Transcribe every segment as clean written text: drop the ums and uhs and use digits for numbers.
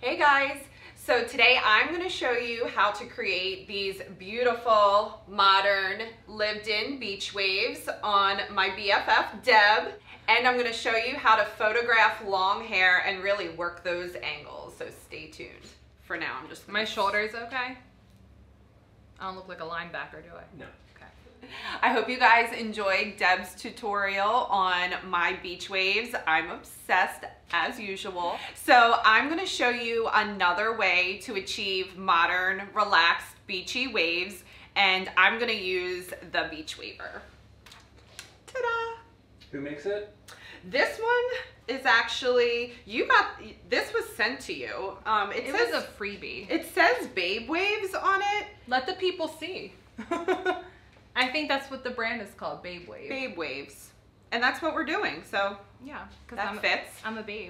Hey guys, so today I'm going to show you how to create these beautiful, modern, lived-in beach waves on my BFF, Deb, and I'm going to show you how to photograph long hair and really work those angles, so stay tuned. For now, I'm just My shoulder's okay? I don't look like a linebacker, do I? No. Okay. I hope you guys enjoyed Deb's tutorial on my beach waves. I'm obsessed as usual. So I'm going to show you another way to achieve modern, relaxed, beachy waves, and I'm going to use the Beach Waver. Ta-da! Who makes it? This one is actually, this was sent to you. It was a freebie. It says Babe Waves on it. Let the people see. I think that's what the brand is called, Babe Wave. Babe Waves. And that's what we're doing, so Yeah, because that fits. I'm a babe.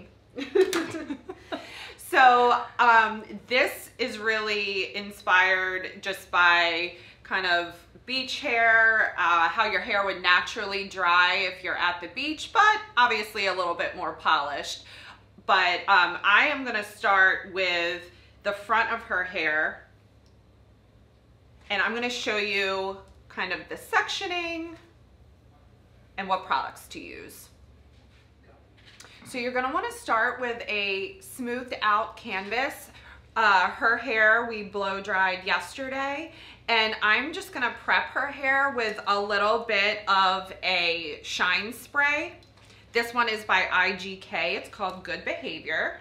So this is really inspired just by kind of beach hair, how your hair would naturally dry if you're at the beach, but obviously a little bit more polished. But I am going to start with the front of her hair, and I'm going to show you kind of the sectioning and what products to use. So you're going to want to start with a smoothed out canvas. Her hair we blow dried yesterday, and I'm just going to prep her hair with a little bit of a shine spray. This one is by IGK. It's called Good Behavior.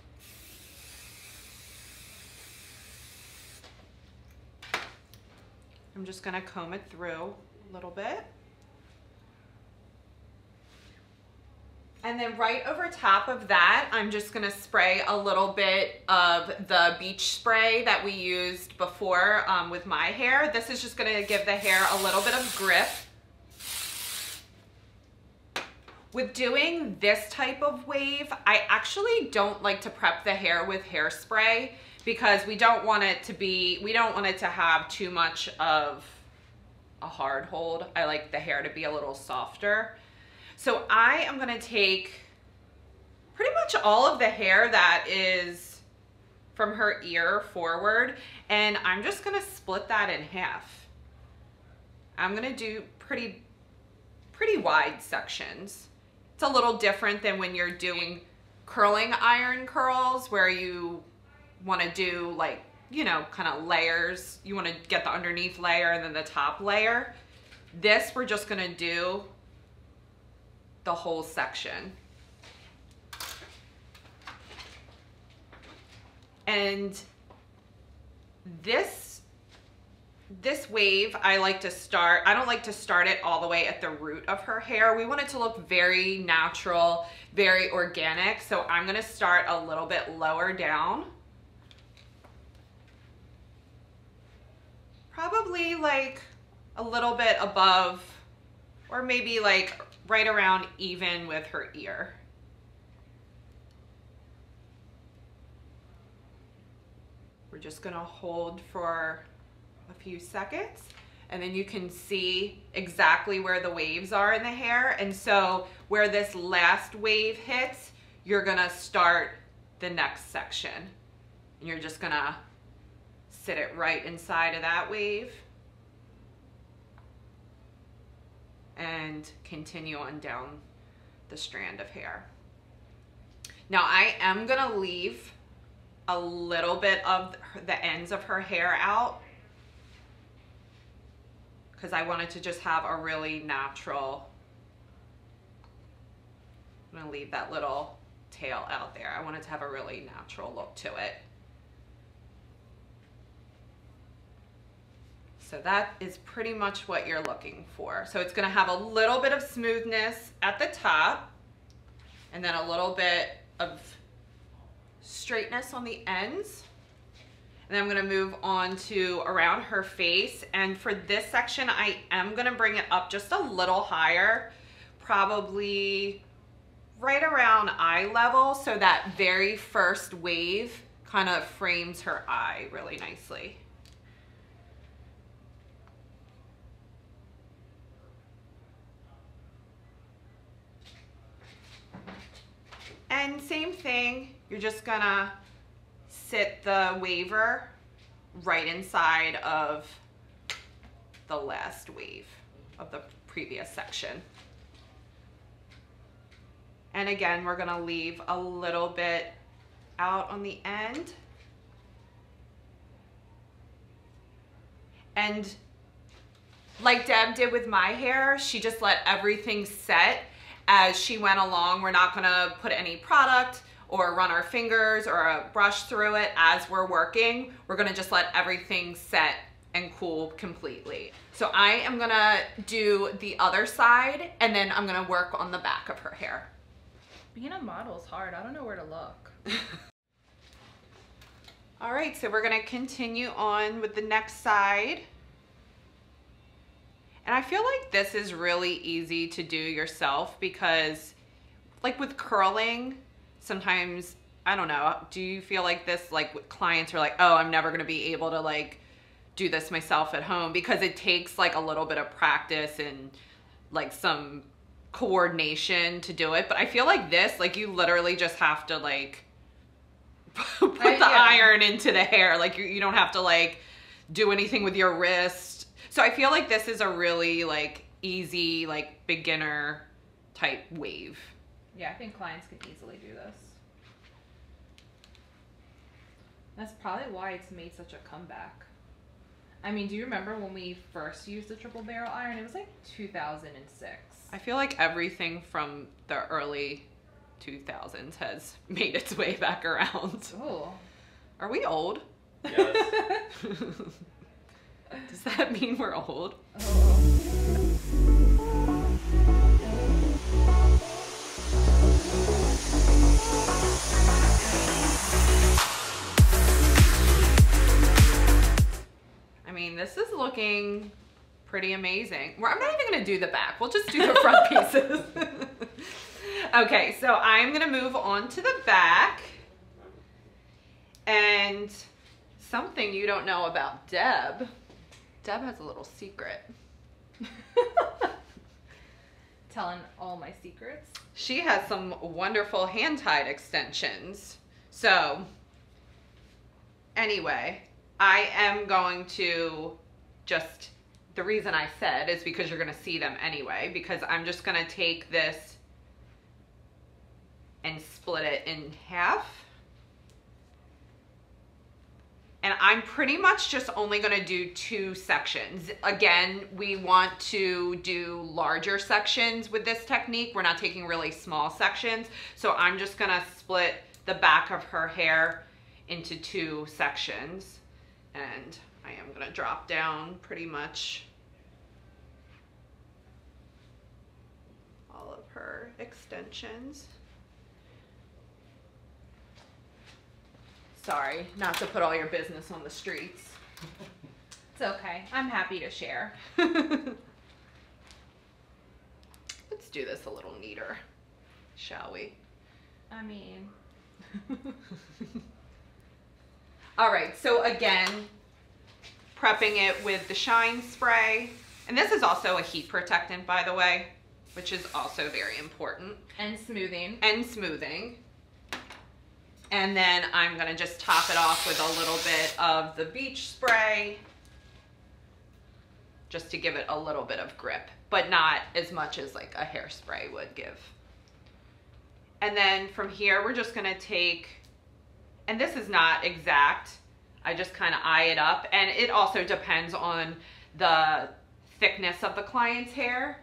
I'm just going to comb it through a little bit. And then right over top of that, I'm just gonna spray a little bit of the beach spray that we used before with my hair. This is just gonna give the hair a little bit of grip. With doing this type of wave, I actually don't like to prep the hair with hairspray because we don't want it to have too much of a hard hold. I like the hair to be a little softer. So I am going to take pretty much all of the hair that is from her ear forward, and I'm just going to split that in half. I'm going to do pretty wide sections. It's a little different than when you're doing curling iron curls where you want to do, like, you know, kind of layers. You want to get the underneath layer and then the top layer. This we're just going to do the whole section. And this wave, I don't like to start it all the way at the root of her hair. We want it to look very natural, very organic. So I'm gonna start a little bit lower down. Probably like a little bit above, or maybe like right around even with her ear. We're just gonna hold for a few seconds, and then you can see exactly where the waves are in the hair. And so where this last wave hits, you're gonna start the next section. And you're just gonna sit it right inside of that wave and continue on down the strand of hair. Now I am gonna leave a little bit of the ends of her hair out because I wanted to just have a really natural, I'm gonna leave that little tail out there. I wanted to have a really natural look to it. So that is pretty much what you're looking for. So it's gonna have a little bit of smoothness at the top and then a little bit of straightness on the ends. And then I'm gonna move on to around her face. And for this section, I am gonna bring it up just a little higher, probably right around eye level, so that very first wave kind of frames her eye really nicely. And same thing, you're just gonna sit the waver right inside of the last wave of the previous section. And again, we're gonna leave a little bit out on the end. And like Deb did with my hair, she just let everything set as she went along. We're not gonna put any product or run our fingers or a brush through it as we're working. We're gonna just let everything set and cool completely. So I am gonna do the other side and then I'm gonna work on the back of her hair. Being a model is hard. I don't know where to look. All right, so we're gonna continue on with the next side. And I feel like this is really easy to do yourself because like with curling, sometimes, I don't know, do you feel like this, like with clients are like, oh, I'm never gonna be able to like do this myself at home because it takes like a little bit of practice and like some coordination to do it. But I feel like this, like you literally just have to like put the iron into the hair. Like you don't have to like do anything with your wrist. So I feel like this is a really like easy, like beginner type wave. Yeah, I think clients can easily do this. That's probably why it's made such a comeback. I mean, do you remember when we first used the triple barrel iron? It was like 2006. I feel like everything from the early 2000s has made its way back around. Oh. Are we old? Yes. Does that mean we're old? Oh. I mean, this is looking pretty amazing. I'm not even gonna do the back. We'll just do the front pieces. Okay, so I'm gonna move on to the back. And something you don't know about Deb. Deb has a little secret. Telling all my secrets. She has some wonderful hand-tied extensions. So, anyway, I am going to just, the reason I said is because you're gonna see them anyway, because I'm just gonna take this and split it in half. And I'm pretty much just only gonna do 2 sections. Again, we want to do larger sections with this technique. We're not taking really small sections. So I'm just gonna split the back of her hair into 2 sections. And I am gonna drop down pretty much all of her extensions. Sorry, not to put all your business on the streets. It's okay. I'm happy to share. Let's do this a little neater, shall we? I mean... All right, so again, prepping it with the Shine Spray. And this is also a heat protectant, by the way, which is also very important. And smoothing. And smoothing. And then I'm gonna just top it off with a little bit of the beach spray, just to give it a little bit of grip, but not as much as like a hairspray would give. And then from here, we're just gonna take, and this is not exact, I just kind of eye it up, and it also depends on the thickness of the client's hair.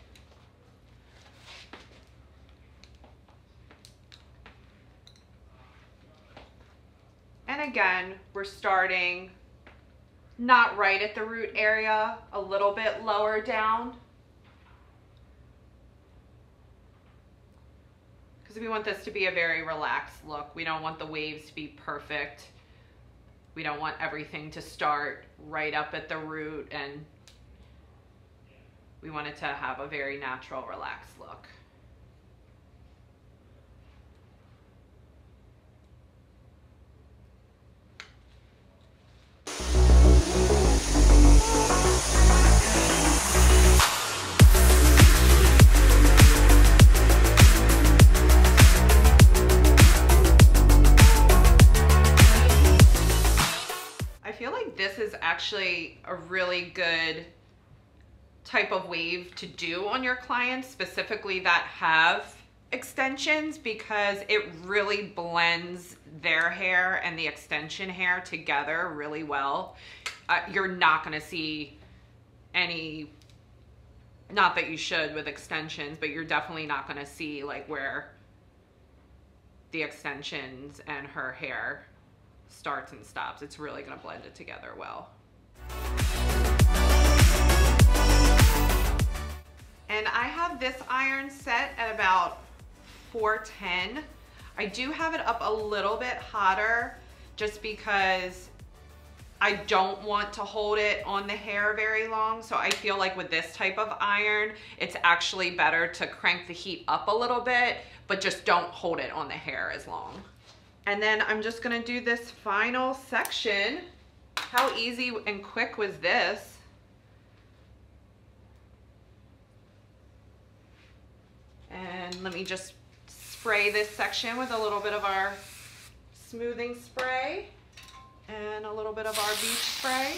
And again, we're starting not right at the root area, a little bit lower down. Because we want this to be a very relaxed look. We don't want the waves to be perfect. We don't want everything to start right up at the root, and we want it to have a very natural, relaxed look. this is actually a really good type of wave to do on your clients, specifically that have extensions, because it really blends their hair and the extension hair together really well. You're not going to see any, not that you should with extensions, but you're definitely not going to see like where the extensions and her hair starts and stops. It's really going to blend it together well. And I have this iron set at about 410. I do have it up a little bit hotter just because I don't want to hold it on the hair very long. So I feel like with this type of iron, it's actually better to crank the heat up a little bit, but just don't hold it on the hair as long. And then I'm just gonna do this final section. How easy and quick was this? And let me just spray this section with a little bit of our smoothing spray and a little bit of our beach spray.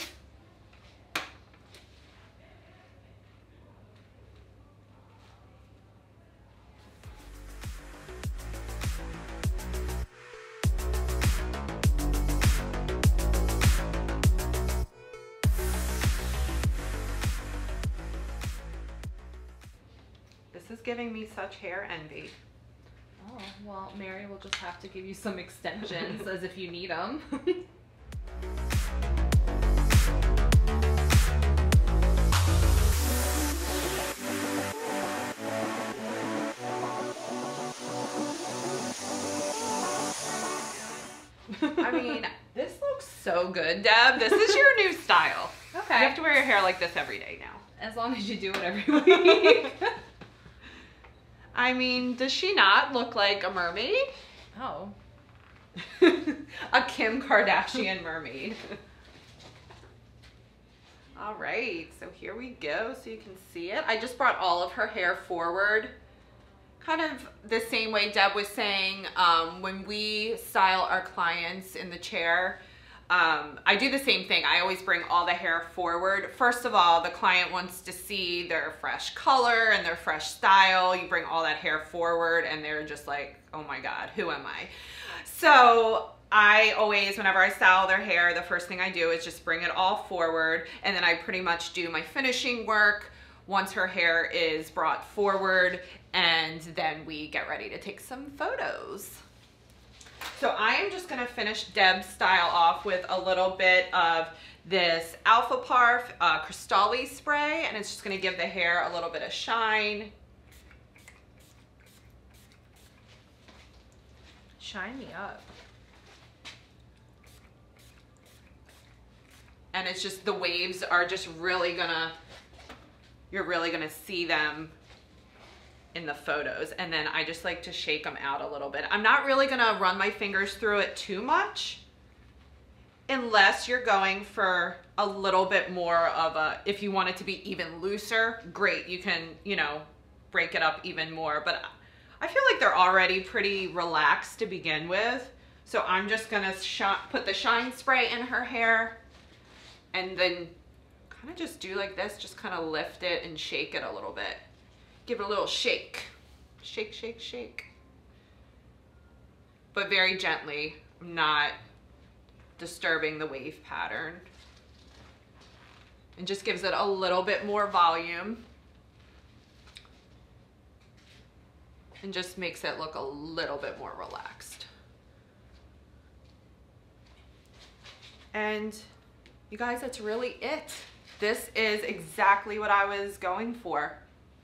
This is giving me such hair envy. Oh, well, Mary will just have to give you some extensions as if you need them. I mean, this looks so good, Deb. This is your new style. Okay. You have to wear your hair like this every day now. As long as you do it every week. I mean, does she not look like a mermaid? Oh. A Kim Kardashian mermaid. All right, so here we go, so you can see it. I just brought all of her hair forward, kind of the same way Deb was saying when we style our clients in the chair. I do the same thing. I always bring all the hair forward. First of all, the client wants to see their fresh color and their fresh style. You bring all that hair forward and they're just like, oh my God, who am I? So I always, whenever I style their hair, the first thing I do is just bring it all forward, and then I pretty much do my finishing work once her hair is brought forward, and then we get ready to take some photos. So I am just gonna finish Deb's style off with a little bit of this Alpha Parf Cristalli spray, and it's just gonna give the hair a little bit of shine. Shine me up. And it's just, the waves are just really gonna, you're really gonna see them in the photos. And then I just like to shake them out a little bit. I'm not really gonna run my fingers through it too much unless you're going for a little bit more of a, if you want it to be even looser, great, you can, you know, break it up even more. But I feel like they're already pretty relaxed to begin with. So I'm just gonna put the shine spray in her hair and then kind of just do like this, just kind of lift it and shake it a little bit. Give it a little shake. Shake, shake, shake. But very gently, not disturbing the wave pattern. And just gives it a little bit more volume. And just makes it look a little bit more relaxed. And you guys, that's really it. This is exactly what I was going for.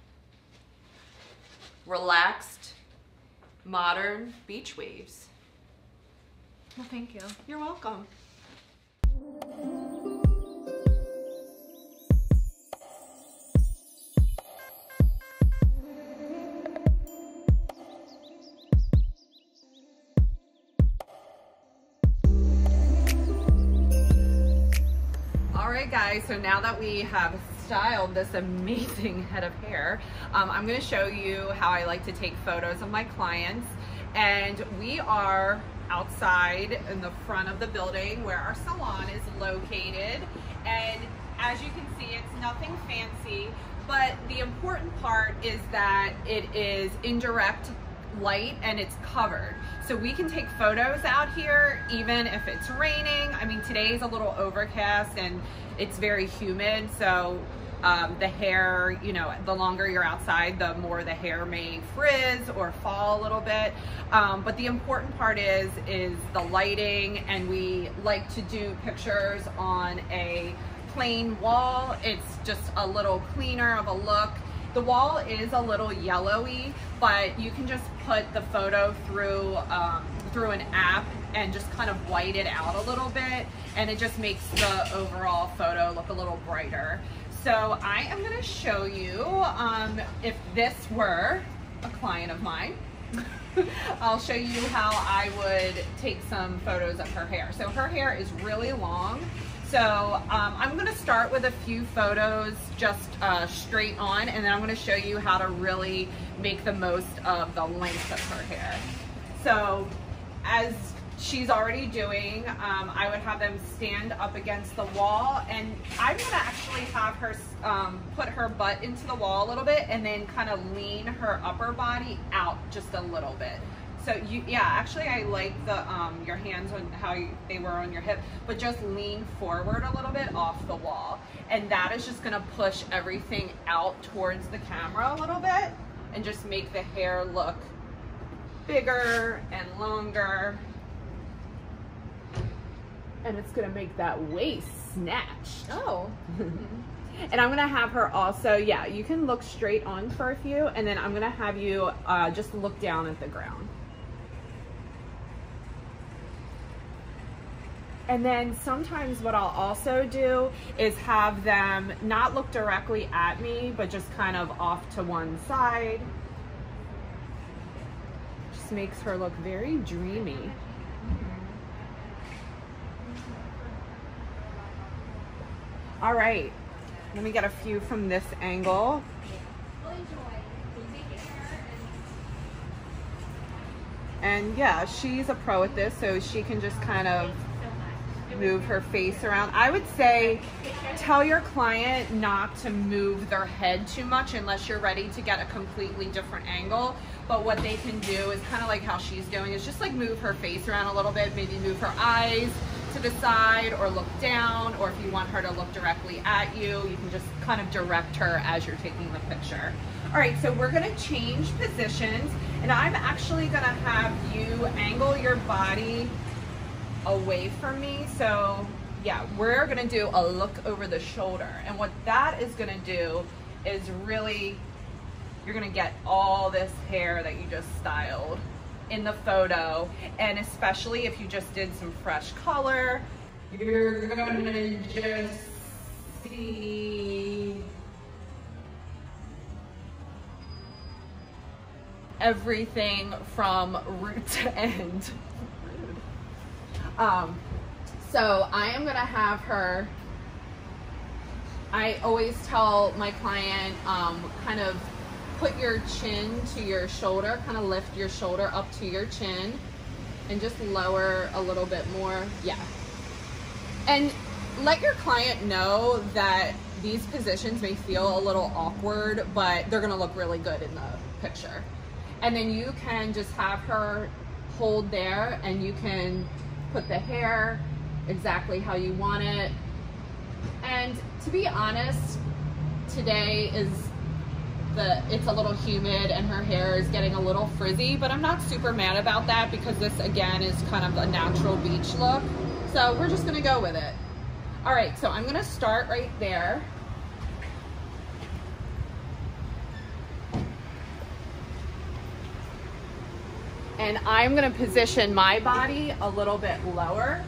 Relaxed, modern beach waves. Well, thank you. You're welcome. All right, guys, so now that we have styled this amazing head of hair, I'm going to show you how I like to take photos of my clients. And we are outside in the front of the building where our salon is located. And as you can see, it's nothing fancy, but the important part is that it is indirect light and it's covered. So we can take photos out here even if it's raining. I mean, today's a little overcast and it's very humid, so the hair, you know, the longer you're outside, the more the hair may frizz or fall a little bit. But the important part is the lighting, and we like to do pictures on a plain wall. It's just a little cleaner of a look. The wall is a little yellowy, but you can just put the photo through an app and just kind of white it out a little bit, and it just makes the overall photo look a little brighter. So I am going to show you, if this were a client of mine, I'll show you how I would take some photos of her hair. So her hair is really long. So I'm going to start with a few photos just straight on, and then I'm going to show you how to really make the most of the length of her hair. So as she's already doing, I would have them stand up against the wall, and I'm going to actually have her put her butt into the wall a little bit and then kind of lean her upper body out just a little bit. So yeah, actually I like the your hands on how they were on your hip, but just lean forward a little bit off the wall. And that is just gonna push everything out towards the camera a little bit and just make the hair look bigger and longer. And it's gonna make that waist snatched. Oh. And I'm gonna have her also, yeah, you can look straight on for a few, and then I'm gonna have you just look down at the ground. And then sometimes what I'll also do is have them not look directly at me, but just kind of off to one side. Just makes her look very dreamy. All right, let me get a few from this angle. And yeah, she's a pro at this, so she can just kind of move her face around. I would say tell your client not to move their head too much unless you're ready to get a completely different angle. But what they can do is kind of like how she's doing, is just like move her face around a little bit, maybe move her eyes to the side or look down, or if you want her to look directly at you, you can just kind of direct her as you're taking the picture. All right, so we're gonna change positions, and I'm actually gonna have you angle your body away from me. So yeah, we're gonna do a look over the shoulder, and what that is gonna do is really, you're gonna get all this hair that you just styled in the photo, and especially if you just did some fresh color, you're gonna just see everything from root to end. So I am gonna have her, I always tell my client, kind of put your chin to your shoulder, kind of lift your shoulder up to your chin and just lower a little bit more. Yeah. And let your client know that these positions may feel a little awkward, but they're gonna look really good in the picture. And then you can just have her hold there, and you can put the hair exactly how you want it. And to be honest, today it's a little humid and her hair is getting a little frizzy, but I'm not super mad about that because this again is kind of a natural beach look. So we're just gonna go with it. All right, so I'm gonna start right there. And I'm gonna position my body a little bit lower.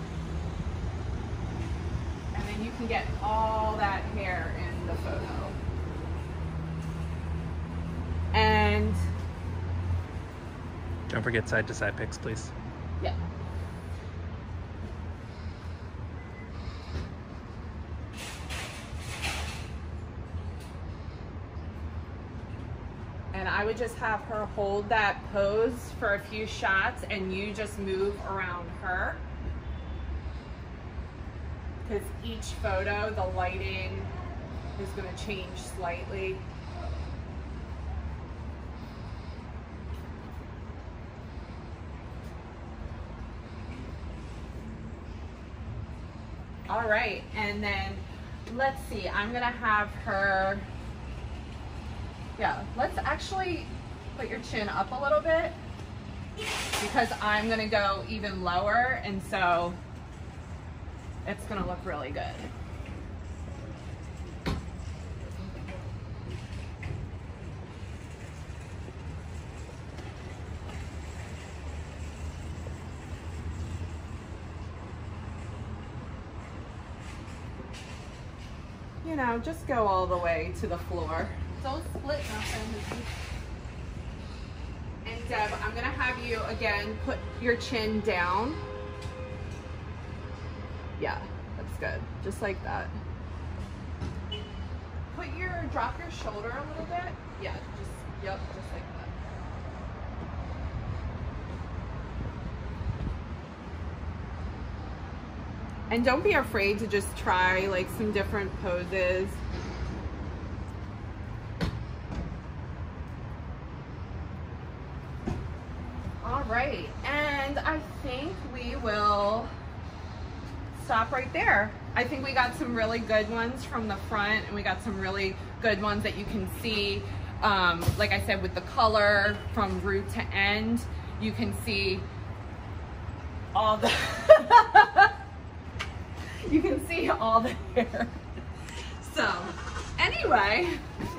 And then you can get all that hair in the photo. And don't forget side to side pics, please. Yeah. And I would just have her hold that pose for a few shots and you just move around her. Because each photo, the lighting is going to change slightly. All right, and then let's see, I'm gonna have her, yeah, let's actually put your chin up a little bit because I'm gonna go even lower, and so it's gonna look really good. You know, just go all the way to the floor. Don't split nothing. And Deb, I'm gonna have you again put your chin down. Yeah, that's good. Just like that. Drop your shoulder a little bit. Yeah, just like that. And don't be afraid to just try like some different poses. All right, and I think we will stop right there. I think we got some really good ones from the front, and we got some really good ones that you can see, like I said, with the color from root to end. You can see all the you can see all the hair. So anyway,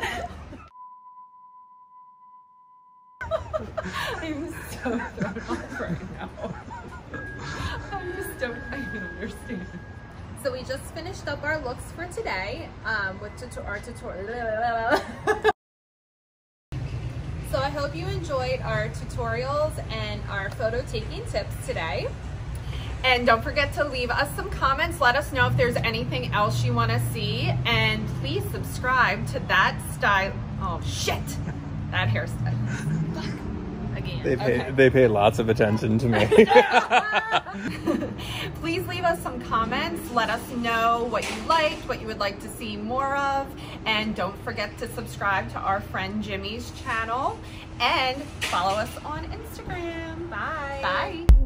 I'm so thrown off right now. I just don't even understand. So we just finished up our looks for today with our tutorial. So I hope you enjoyed our tutorials and our photo taking tips today. And don't forget to leave us some comments. Let us know if there's anything else you want to see. And please subscribe to That Style. Oh, shit. That hairstyle. Again. They pay lots of attention to me. Please leave us some comments. Let us know what you liked, what you would like to see more of. And don't forget to subscribe to our friend Jimmy's channel. And follow us on Instagram. Bye. Bye.